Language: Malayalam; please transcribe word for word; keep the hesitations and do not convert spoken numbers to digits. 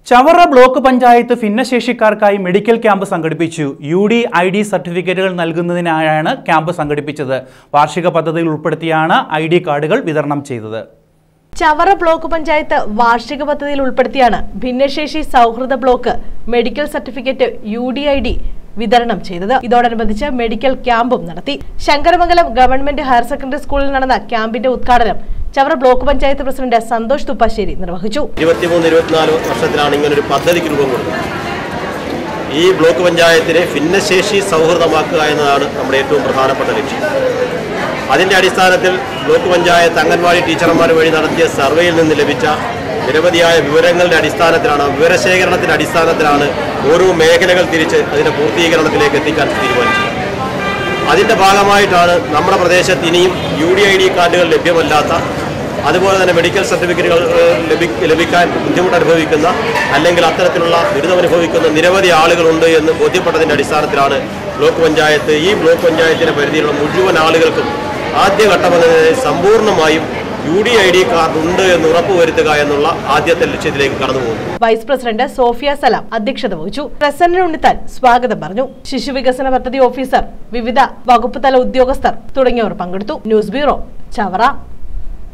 ചവറ ബ്ലോക്ക് പഞ്ചായത്ത് ഭിന്നശേഷിക്കാർക്കായി മെഡിക്കൽ ക്യാമ്പ് സംഘടിപ്പിച്ചു. യു ഡി ഐ ഡി സർട്ടിഫിക്കറ്റുകൾ നൽകുന്നതിനായാണ് ക്യാമ്പ് സംഘടിപ്പിച്ചത്. വാർഷിക പദ്ധതിയിൽ ഉൾപ്പെടുത്തിയാണ് ഐ ഡി കാർഡുകൾ വിതരണം ചെയ്തത്. ചവറ ബ്ലോക്ക് പഞ്ചായത്ത് വാർഷിക പദ്ധതിയിൽ ഉൾപ്പെടുത്തിയാണ് ഭിന്നശേഷി സൗഹൃദ block medical certificate U D I D വിതരണം ചെയ്തത്. ഇതോടനുബന്ധിച്ച് മെഡിക്കൽ ക്യാമ്പും നടത്തി. ശങ്കരമംഗലം ഗവൺമെന്റ് ഹയർ സെക്കൻഡറി സ്കൂളിൽ നടന്ന ക്യാമ്പിന്റെ ഉദ്ഘാടനം ചവറ ബ്ലോക്ക് പഞ്ചായത്ത് പ്രസിഡന്റ് സന്തോഷ് തുപ്പാശ്ശേരി നിർവഹിച്ചു. ഇരുപത്തിമൂന്ന് ഇരുപത്തിനാല് വർഷത്തിലാണ് ഇങ്ങനൊരു പദ്ധതിക്ക് രൂപം കൊടുക്കുന്നത്. ഈ ബ്ലോക്ക് പഞ്ചായത്തിനെ ഭിന്നശേഷി സൗഹൃദമാക്കുക എന്നതാണ് നമ്മുടെ ഏറ്റവും പ്രധാനപ്പെട്ട ലക്ഷ്യം. അതിൻ്റെ അടിസ്ഥാനത്തിൽ ബ്ലോക്ക് പഞ്ചായത്ത് അംഗൻവാടി ടീച്ചർമാർ വഴി നടത്തിയ സർവേയിൽ നിന്ന് ലഭിച്ച നിരവധിയായ വിവരങ്ങളുടെ അടിസ്ഥാനത്തിലാണ്, വിവരശേഖരണത്തിൻ്റെ അടിസ്ഥാനത്തിലാണ് ഓരോ മേഖലകൾ തിരിച്ച് അതിൻ്റെ പൂർത്തീകരണത്തിലേക്ക് എത്തിക്കാൻ തീരുമാനിച്ചത്. അതിൻ്റെ ഭാഗമായിട്ടാണ് നമ്മുടെ പ്രദേശത്ത് ഇനിയും യു ഡി ഐ ഡി കാർഡുകൾ ലഭ്യമല്ലാത്ത, അതുപോലെ തന്നെ മെഡിക്കൽ സർട്ടിഫിക്കറ്റുകൾ ലഭി ലഭിക്കാൻ ബുദ്ധിമുട്ട് അനുഭവിക്കുന്ന അല്ലെങ്കിൽ അത്തരത്തിലുള്ള ദുരിതമനുഭവിക്കുന്ന നിരവധി ആളുകളുണ്ട് എന്ന് ബോധ്യപ്പെട്ടതിൻ്റെ അടിസ്ഥാനത്തിലാണ് ബ്ലോക്ക് പഞ്ചായത്ത് ഈ ബ്ലോക്ക് പഞ്ചായത്തിൻ്റെ പരിധിയിലുള്ള മുഴുവൻ ആളുകൾക്കും ആദ്യഘട്ടമെന്ന സമ്പൂർണ്ണമായും U D I D card ഉണ്ട് എന്ന് ഉറപ്പുവരുത്തുക എന്നുള്ള ആദ്യത്തെ ലക്ഷ്യത്തിലേക്ക് കടന്നുപോകുന്നു. വൈസ് പ്രസിഡന്റ് സോഫിയ സലാം അധ്യക്ഷത വഹിച്ചു. പ്രസന്ന ഉണ്ണിത്താൻ സ്വാഗതം പറഞ്ഞു. ശിശുവികസന പദ്ധതി ഓഫീസർ, വിവിധ വകുപ്പ് തല ഉദ്യോഗസ്ഥർ തുടങ്ങിയവർ പങ്കെടുത്തു. News bureau, Chavara.